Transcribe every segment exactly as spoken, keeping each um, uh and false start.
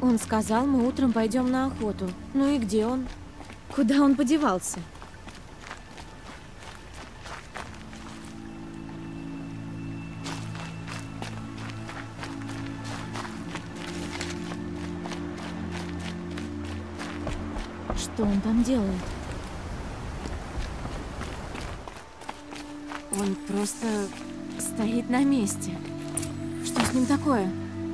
Он сказал, мы утром пойдем на охоту. Ну и где он? Куда он подевался? Что он там делает? Он просто стоит на месте. Что с ним такое?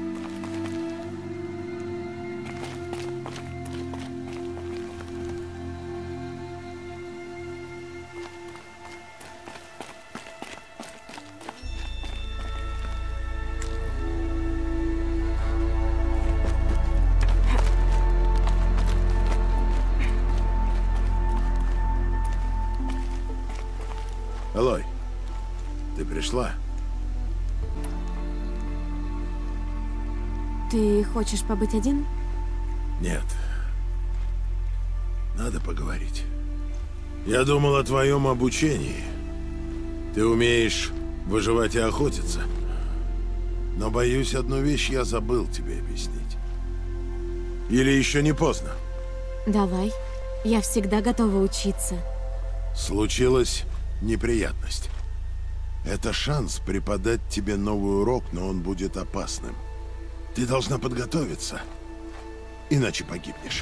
Элой, ты пришла? Ты хочешь побыть один? Нет. Надо поговорить. Я думал о твоем обучении. Ты умеешь выживать и охотиться. Но, боюсь, одну вещь я забыл тебе объяснить. Или еще не поздно? Давай. Я всегда готова учиться. Случилась неприятность. Это шанс преподать тебе новый урок, но он будет опасным. Ты должна подготовиться, иначе погибнешь.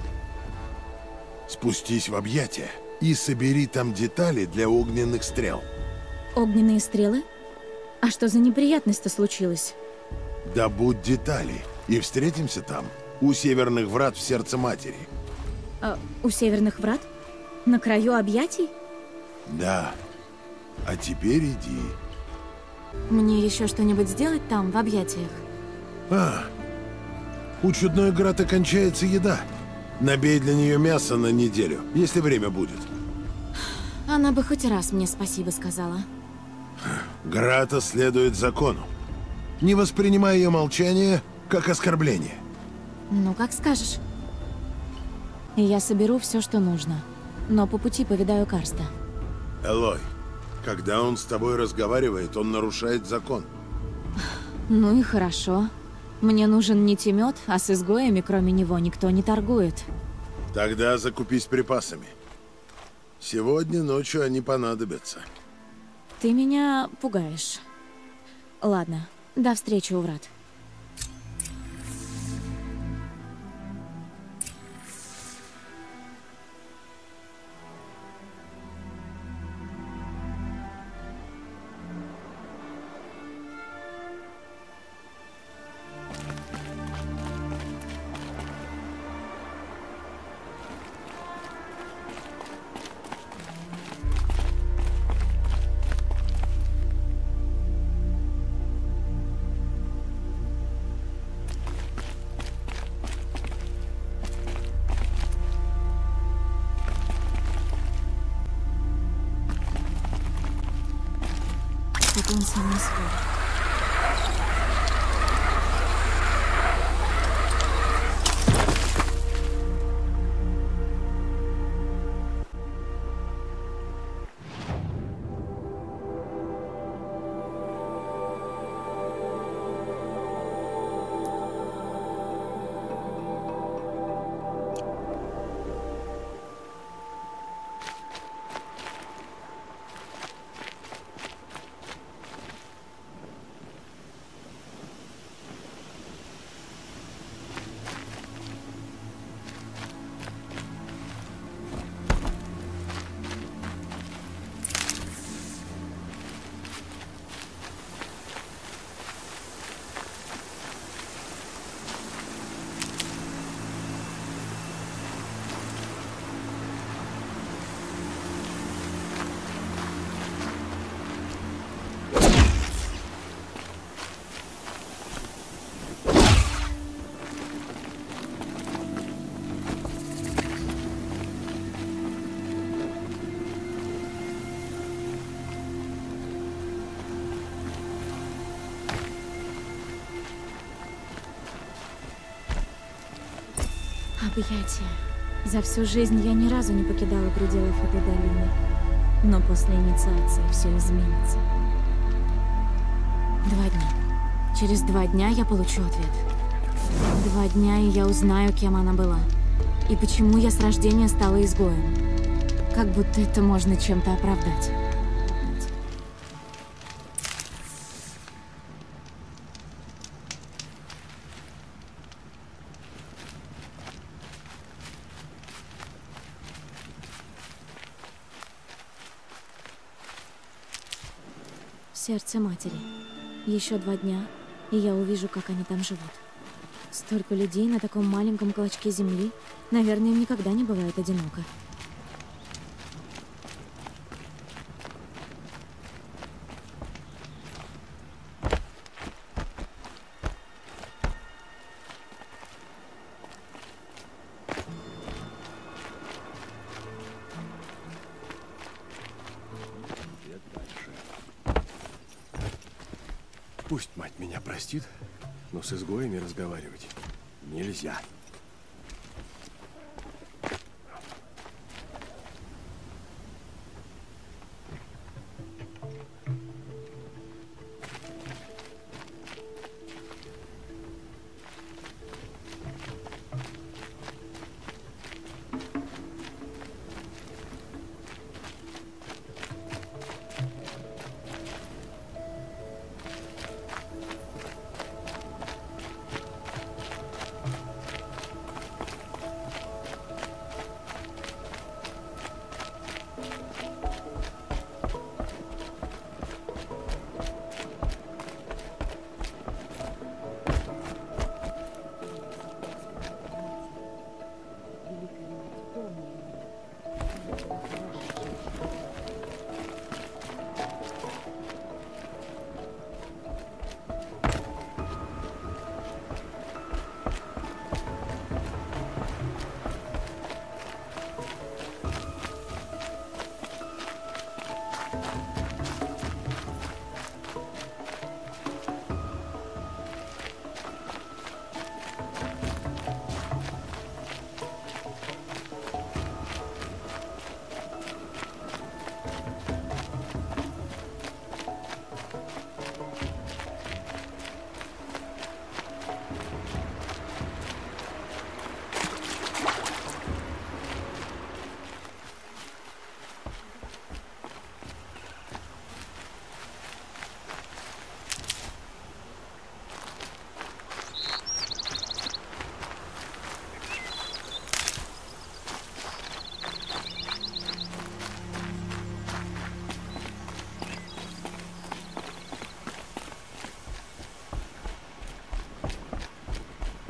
Спустись в объятия и собери там детали для огненных стрел. Огненные стрелы? А что за неприятность-то случилась? Добудь детали и встретимся там, у северных врат в сердце матери. А, у северных врат? На краю объятий? Да. А теперь иди. Мне еще что-нибудь сделать там, в объятиях? А, у чудной Грата кончается еда. Набей для нее мясо на неделю, если время будет. Она бы хоть раз мне спасибо сказала. Грата следует закону. Не воспринимай ее молчание как оскорбление. Ну, как скажешь. Я соберу все, что нужно. Но по пути повидаю Карста. Элой, когда он с тобой разговаривает, он нарушает закон. Ну и хорошо. Мне нужен не темет, а с изгоями, кроме него, никто не торгует. Тогда закупись припасами. Сегодня ночью они понадобятся. Ты меня пугаешь. Ладно, до встречи у врат. Что-то он сам не свой. Объятия. За всю жизнь я ни разу не покидала пределов этой долины. Но после инициации все изменится. Два дня. Через два дня я получу ответ. Два дня, и я узнаю, кем она была. И почему я с рождения стала изгоем. Как будто это можно чем-то оправдать. Сердце матери. Еще два дня, и я увижу, как они там живут. Столько людей на таком маленьком клочке земли. Наверное, им никогда не бывает одиноко. Пусть мать меня простит, но с изгоями разговаривать нельзя.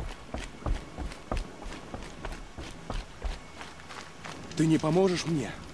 Ты не поможешь мне?